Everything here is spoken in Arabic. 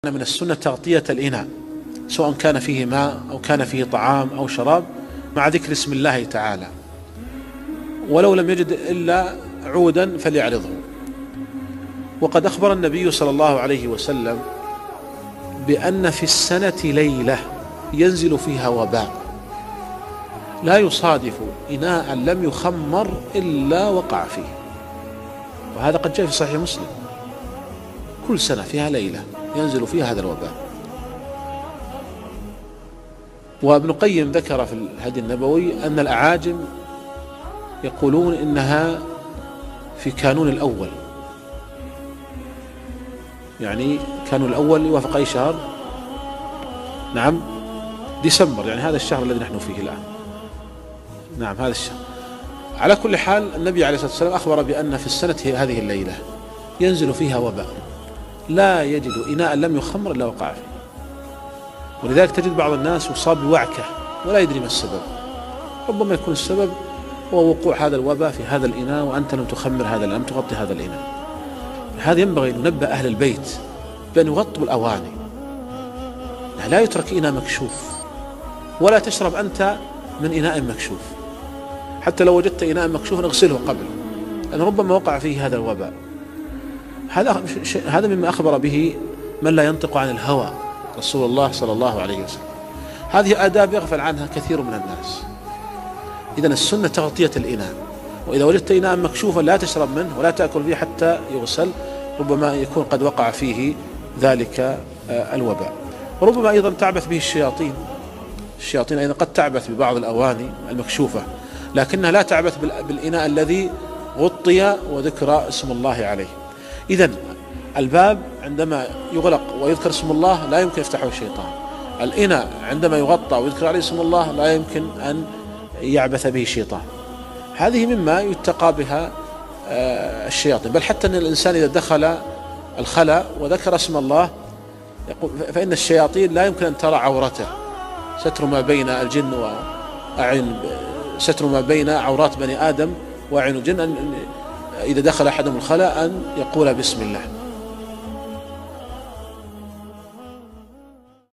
من السنة تغطية الإناء سواء كان فيه ماء أو كان فيه طعام أو شراب مع ذكر اسم الله تعالى، ولو لم يجد إلا عودا فليعرضه. وقد أخبر النبي صلى الله عليه وسلم بأن في السنة ليلة ينزل فيها وباء لا يصادف إناء لم يخمر إلا وقع فيه، وهذا قد جاء في صحيح مسلم. كل سنة فيها ليلة ينزل فيها هذا الوباء. وابن القيم ذكر في الهدي النبوي أن الأعاجم يقولون إنها في كانون الأول، يعني كانون الأول يوافق أي شهر؟ نعم، ديسمبر، يعني هذا الشهر الذي نحن فيه الآن. نعم، هذا الشهر. على كل حال النبي عليه الصلاة والسلام أخبر بأن في السنة هذه الليلة ينزل فيها وباء لا يجد إناء لم يخمر إلا وقع فيه. ولذلك تجد بعض الناس يصاب بوعكة ولا يدري ما السبب. ربما يكون السبب هو وقوع هذا الوباء في هذا الإناء وأنت لم تخمر هذا، لم تغطي هذا الإناء. هذا ينبغي أن ننبه أهل البيت بأن يغطوا الأواني، لا يترك إناء مكشوف، ولا تشرب أنت من إناء مكشوف. حتى لو وجدت إناء مكشوف اغسله قبل، لأن ربما وقع فيه هذا الوباء. هذا مما أخبر به من لا ينطق عن الهوى رسول الله صلى الله عليه وسلم. هذه آداب يغفل عنها كثير من الناس. إذن السنة تغطية الإناء، وإذا وجدت إناء مكشوفا لا تشرب منه ولا تأكل فيه حتى يغسل، ربما يكون قد وقع فيه ذلك الوباء. وربما أيضا تعبث به الشياطين. الشياطين أيضا قد تعبث ببعض الأواني المكشوفة، لكنها لا تعبث بالإناء الذي غطي وذكر اسم الله عليه. إذن الباب عندما يغلق ويذكر اسم الله لا يمكن يفتحه الشيطان. الإناء عندما يغطى ويذكر عليه اسم الله لا يمكن أن يعبث به الشيطان. هذه مما يتقى بها الشياطين. بل حتى أن الإنسان إذا دخل الخلاء وذكر اسم الله فإن الشياطين لا يمكن أن ترى عورته. ستر ما بين الجن وأعين، ستر ما بين عورات بني آدم وأعين الجن، إذا دخل أحدهم الخلاء أن يقول بسم الله.